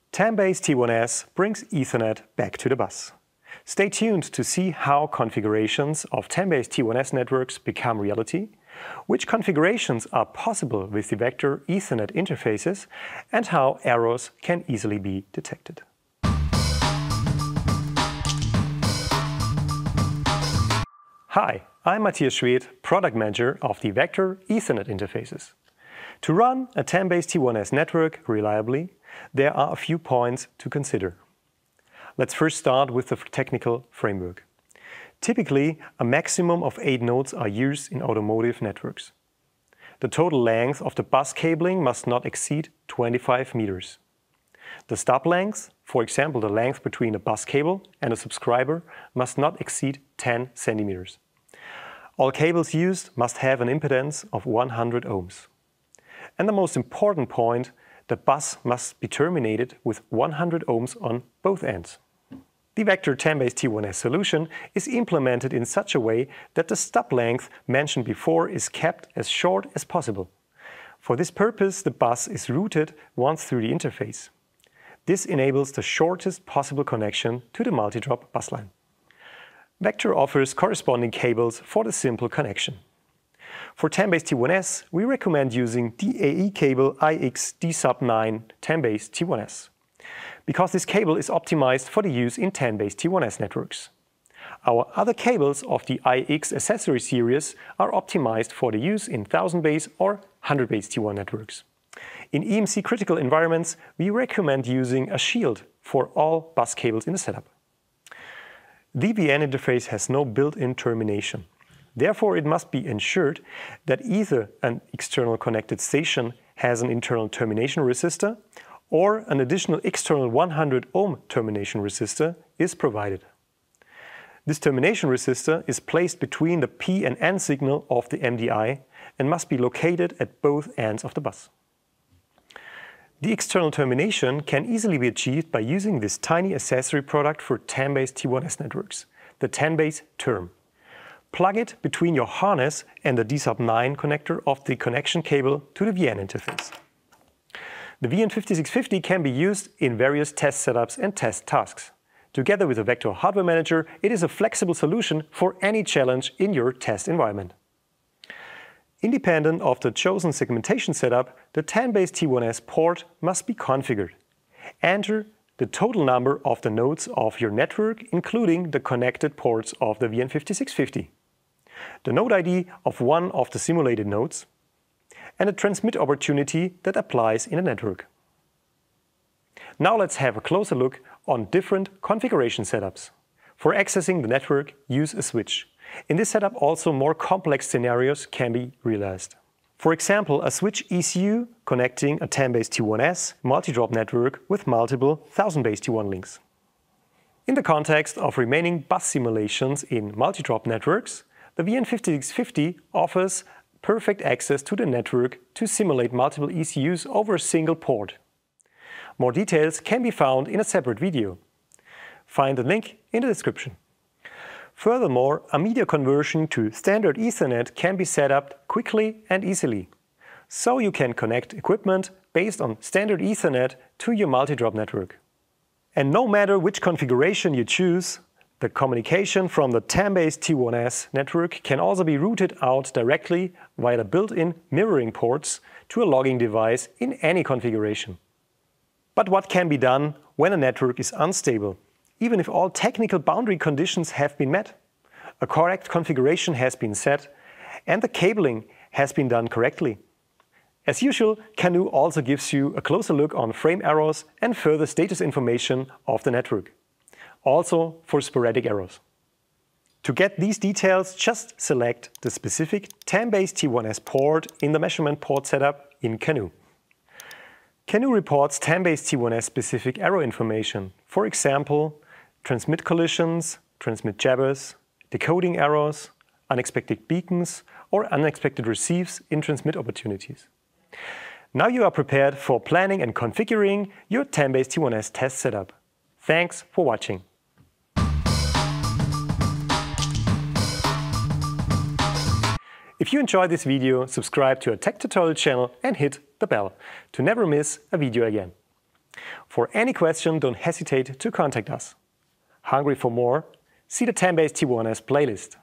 10BASE-T1S brings Ethernet back to the bus. Stay tuned to see how configurations of 10BASE-T1S networks become reality, which configurations are possible with the vector Ethernet interfaces, and how errors can easily be detected. Hi, I'm Matthias Schwedt, Product Manager of the Vector Ethernet interfaces. To run a 10BASE-T1S network reliably, there are a few points to consider. Let's first start with the technical framework. Typically, a maximum of 8 nodes are used in automotive networks. The total length of the bus cabling must not exceed 25 meters. The stub length, for example the length between a bus cable and a subscriber, must not exceed 10 centimeters. All cables used must have an impedance of 100 ohms. And the most important point, the bus must be terminated with 100 ohms on both ends. The Vector 10BASE-T1S solution is implemented in such a way that the stub length mentioned before is kept as short as possible. For this purpose, the bus is routed once through the interface. This enables the shortest possible connection to the multi-drop bus line. Vector offers corresponding cables for the simple connection. For 10BASE-T1S, we recommend using DAE cable IX D-sub9 10BASE-T1S, because this cable is optimized for the use in 10BASE-T1S networks. Our other cables of the IX accessory series are optimized for the use in 1000BASE or 100BASE-T1 networks. In EMC critical environments, we recommend using a shield for all bus cables in the setup. The VN interface has no built-in termination. Therefore, it must be ensured that either an external connected station has an internal termination resistor or an additional external 100 ohm termination resistor is provided. This termination resistor is placed between the P and N signal of the MDI and must be located at both ends of the bus. The external termination can easily be achieved by using this tiny accessory product for 10BASE-T1S networks, the 10BASE term. Plug it between your harness and the D-sub9 connector of the connection cable to the VN interface. The VN5650 can be used in various test setups and test tasks. Together with a Vector Hardware Manager, it is a flexible solution for any challenge in your test environment. Independent of the chosen segmentation setup, the 10BASE-T1S port must be configured. Enter the total number of the nodes of your network, including the connected ports of the VN5650, the node ID of one of the simulated nodes, and a transmit opportunity that applies in a network. Now let's have a closer look on different configuration setups. For accessing the network, use a switch. In this setup also more complex scenarios can be realized. For example, a switch ECU connecting a 10BASE-T1S multi-drop network with multiple 1000BASE-T1 links. In the context of remaining bus simulations in multi-drop networks, the VN5650 offers perfect access to the network to simulate multiple ECUs over a single port. More details can be found in a separate video. Find the link in the description. Furthermore, a media conversion to standard Ethernet can be set up quickly and easily. So you can connect equipment based on standard Ethernet to your multi-drop network. And no matter which configuration you choose, the communication from the 10BASE-T1S network can also be routed out directly via the built-in mirroring ports to a logging device in any configuration. But what can be done when a network is unstable? Even if all technical boundary conditions have been met, a correct configuration has been set, and the cabling has been done correctly. As usual, Canoe also gives you a closer look on frame errors and further status information of the network, also for sporadic errors. To get these details, just select the specific 10BASE-T1S port in the measurement port setup in Canoe. Canoe reports 10BASE-T1S specific error information, for example, transmit collisions, transmit jabbers, decoding errors, unexpected beacons, or unexpected receives in transmit opportunities. Now you are prepared for planning and configuring your 10BASE-T1S test setup. Thanks for watching. If you enjoyed this video, subscribe to our tech tutorial channel and hit the bell to never miss a video again. For any question, don't hesitate to contact us. Hungry for more? See the 10BASE-T1S playlist.